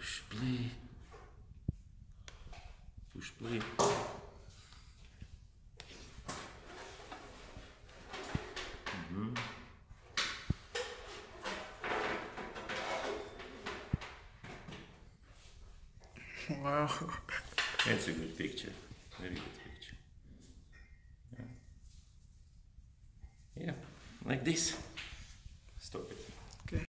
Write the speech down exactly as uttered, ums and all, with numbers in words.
Push play. Push play. Mm-hmm. Wow. That's a good picture. Very good picture. Yeah, yeah, like this.